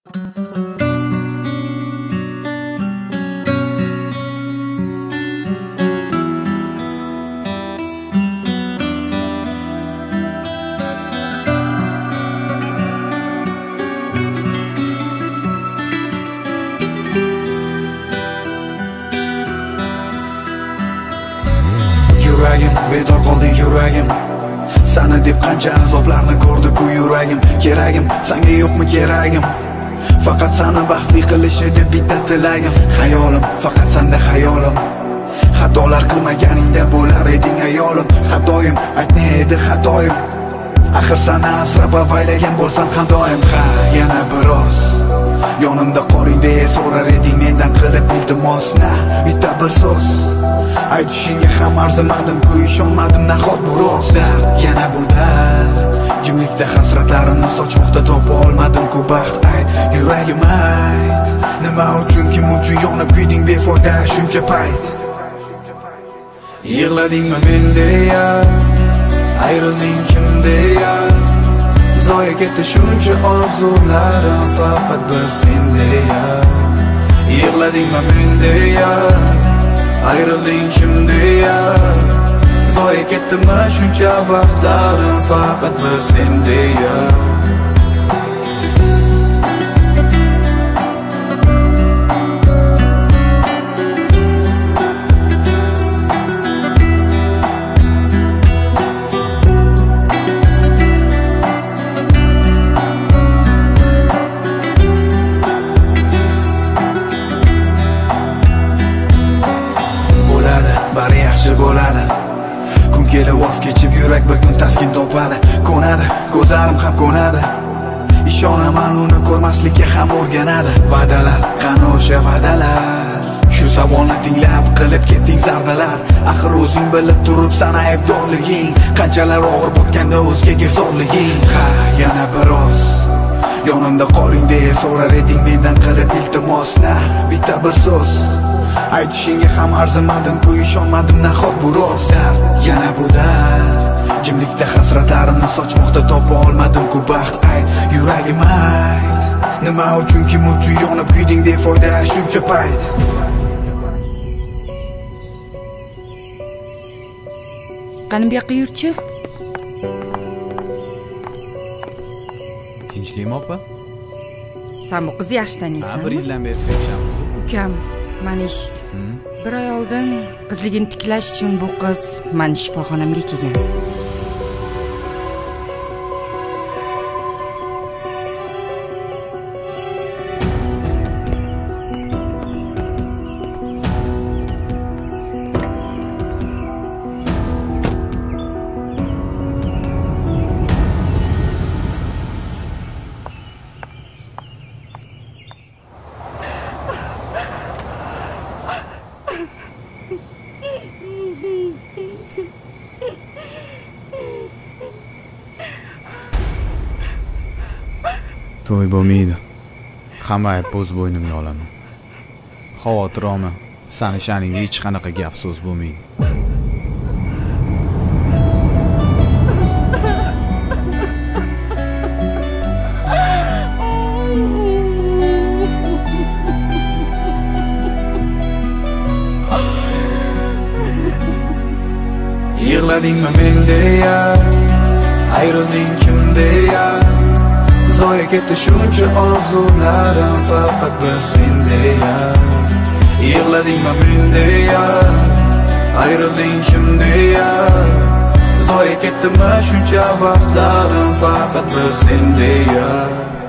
Yuragim, bedor qolding yuragim. Sana deb qancha azoblarni ko'rdi-ku yuragim. Keragim, senga yo'qmi keragim? Faqat seni baxtli qilish edi bitta tilagim. Xayolim, faqat senda xayolim. Xatolar qilmaganingda bo'lar eding ayolim. Xatoyim, aytne edi xatoyim. Axir seni asrab avaylagan bo'lsam ham doim. Ha, yana biroz yonimda qoling deya so'rar eding mendan qilib iltimosna. Bitta bir so'z aytishingga ham arzimadim-ku, ishonmadim nahot bu rost. Dard, yana bu dard. Jimlikda hasratlarimni sochmoqda topa olmadim-ku baxt. Ayt, yuragim ayt, nima uchun, kim uchun yonib kuyding befoyda shuncha payt? Yig'ladingmi men deya, ayrilding kim deya, zoya ketdi shuncha orzularim faqat bir sen deya. Yig'ladingmi men deya, ayrilding kim deya, zoya ketdimi shuncha vaqtlarim faqat bir sen deya. Bari yaxshi bo'ladi. Kun kelib voz kechib yurak bir kun taskin topadi. Ko'nadi, ko'zlarim ham ko'nadi. Ishonaman uni ko'rmaslikka ham o'rganadi. Va'dalar, qani o'sha va'dalar? Shu savolni tinglab qilib ketding zardalar. Axir o'zing bilib turibsan aybdorliging, qanchalar og'ir botganda o'zgaga zo'rliging. Ha, yana biroz yonimda qoling deya so'rar eding mendan qilib iltimosna. Bitta bir so'z aytishingga ham arzimadim-ku, ishonmadim nahot bu rost. Dard, yana bu dard. Jimlikda hasratlarimni sochmoqda topa olmadim-ku baxt. Ayt, yuragim ayt, nima uchun, kim uchun yonib kuyding befoyda shuncha payt? Qani bu yoqqa yurchi. Tinchlikmi opa? Sen bu qizni yaxshi taniysanmi? Bir yildan beri sevishamiz. Ukam, mana eshit. Bir oy oldin qizligini tiklash uchun bu qiz meni shifoxonamga kelgan. To'y bo'lmaydi. Hamma ayb o'z bo'ynimga olaman. Xavotir olma. Sani sha'ningda hech qanaqa gap so'z bo'lmaydi. Yig'ladingmi men deya, ayrilding kim deya, zoya ketdi shuncha orzularim faqat bir sen deya. Yig'ladingmi men deya, ayrilding kim deya, zoya ketdimi shuncha vaqtlarim faqat bir sen deya.